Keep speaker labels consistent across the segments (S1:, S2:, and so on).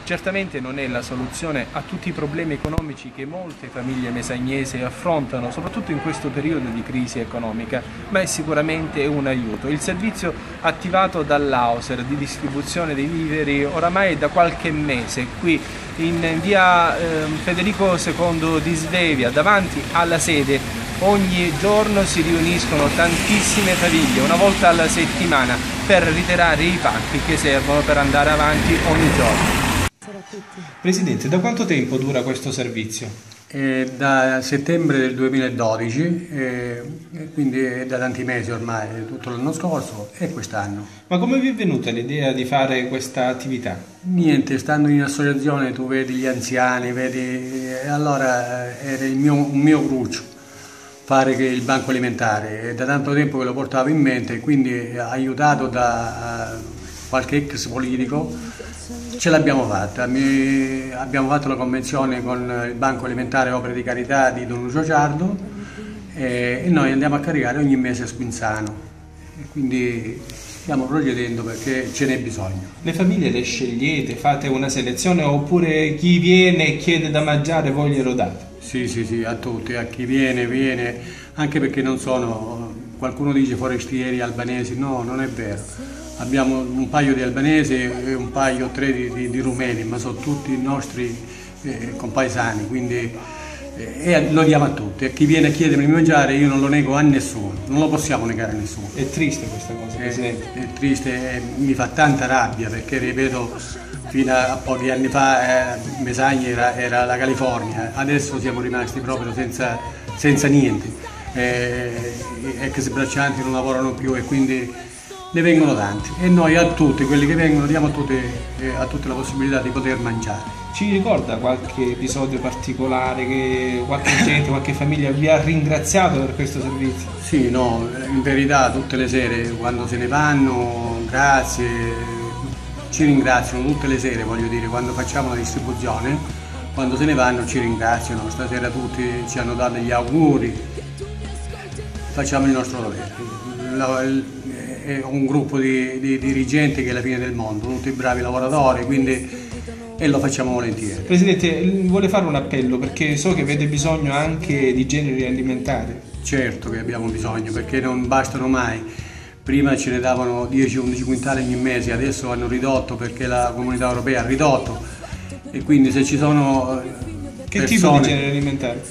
S1: Certamente non è la soluzione a tutti i problemi economici che molte famiglie mesagnesi affrontano, soprattutto in questo periodo di crisi economica, ma è sicuramente un aiuto. Il servizio attivato dall'Auser di distribuzione dei viveri oramai è da qualche mese qui in via Federico II di Svevia, davanti alla sede. Ogni giorno si riuniscono tantissime famiglie, una volta alla settimana, per ritirare i pacchi che servono per andare avanti ogni giorno. Presidente, da quanto tempo dura questo servizio?
S2: Da settembre del 2012, quindi è da tanti mesi ormai, tutto l'anno scorso e quest'anno.
S1: Ma come vi è venuta l'idea di fare questa attività?
S2: Niente, stando in associazione tu vedi gli anziani, e allora era un mio cruccio fare il banco alimentare. È da tanto tempo che lo portavo in mente e quindi aiutato da qualche ex politico ce l'abbiamo fatta. Abbiamo fatto la convenzione con il Banco Alimentare Opere di Carità di Don Lucio Ciardo e noi andiamo a caricare ogni mese a Spinzano. E quindi stiamo procedendo perché ce n'è bisogno.
S1: Le famiglie le scegliete, fate una selezione oppure chi viene e chiede da mangiare voi glielo date?
S2: Sì, a tutti, a chi viene, anche perché non sono, qualcuno dice forestieri albanesi, no, non è vero. Abbiamo un paio di albanesi e un paio o tre di rumeni, ma sono tutti i nostri compaesani, quindi lo diamo a tutti. A chi viene a chiedermi di mangiare io non lo nego a nessuno, non lo possiamo negare a nessuno.
S1: È triste questa cosa, Presidente?
S2: È triste, mi fa tanta rabbia perché, ripeto, fino a pochi anni fa Mesagna era la California, adesso siamo rimasti proprio senza niente. Ex braccianti non lavorano più e quindi ne vengono tanti e noi a tutti quelli che vengono diamo a tutti la possibilità di poter mangiare.
S1: Ci ricorda qualche episodio particolare che qualche gente, qualche famiglia vi ha ringraziato per questo servizio?
S2: Sì, no, in verità tutte le sere quando se ne vanno, grazie, ci ringraziano tutte le sere, voglio dire, quando facciamo la distribuzione, quando se ne vanno ci ringraziano, stasera tutti ci hanno dato gli auguri, facciamo il nostro dovere. È un gruppo di dirigenti che è la fine del mondo, tutti bravi lavoratori, e lo facciamo volentieri.
S1: Presidente, vuole fare un appello perché so che avete bisogno anche di generi alimentari.
S2: Certo che abbiamo bisogno perché non bastano mai. Prima ce ne davano 10-11 quintali ogni mese, adesso hanno ridotto perché la Comunità Europea ha ridotto e quindi se ci sono
S1: Che tipo di generi alimentari?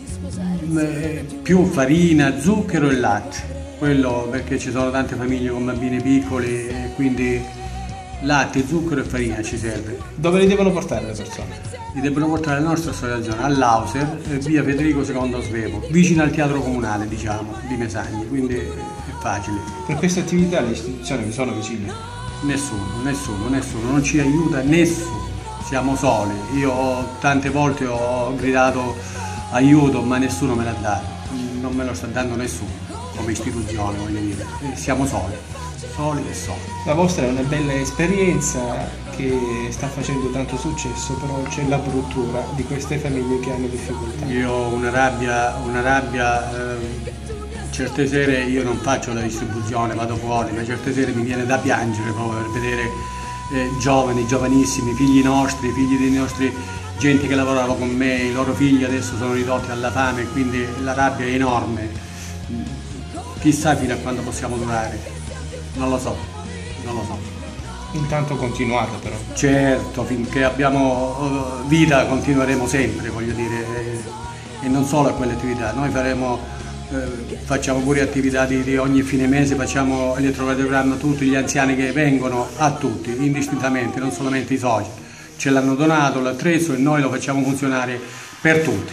S2: Più farina, zucchero e latte. Quello perché ci sono tante famiglie con bambini piccoli e quindi latte, zucchero e farina ci serve.
S1: Dove li devono portare le persone?
S2: Li devono portare alla nostra associazione, all'Auser, via Federico II Svevo, vicino al teatro comunale, diciamo, di Mesagni, quindi è facile.
S1: Per queste attività le istituzioni vi sono vicine?
S2: Nessuno, non ci aiuta nessuno, siamo soli. Io tante volte ho gridato aiuto ma nessuno me l'ha dato, non me lo sta dando nessuno. Come istituzione, voglio dire, siamo soli.
S1: La vostra è una bella esperienza che sta facendo tanto successo, però c'è la bruttura di queste famiglie che hanno difficoltà.
S2: Io ho una rabbia, certe sere io non faccio la distribuzione, vado fuori, ma certe sere mi viene da piangere proprio per vedere giovani, giovanissimi, figli nostri, figli dei nostri gente che lavorava con me, i loro figli adesso sono ridotti alla fame, quindi la rabbia è enorme. Chissà fino a quando possiamo durare, non lo so.
S1: Intanto continuate però.
S2: Certo, finché abbiamo vita continueremo sempre, voglio dire, e non solo a quelle attività, noi facciamo pure attività di ogni fine mese, facciamo elettrocardiogramma a tutti gli anziani che vengono, a tutti, indistintamente, non solamente i soci. Ce l'hanno donato l'attrezzo e noi lo facciamo funzionare per tutti.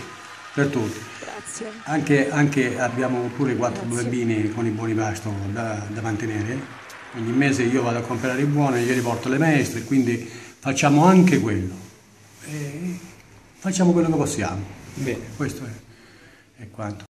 S2: Anche abbiamo pure 4 bambini con i buoni pasto da mantenere. Ogni mese io vado a comprare i buoni, io riporto le maestre, quindi facciamo anche quello. Facciamo quello che possiamo.
S1: Bene.
S2: Questo è quanto.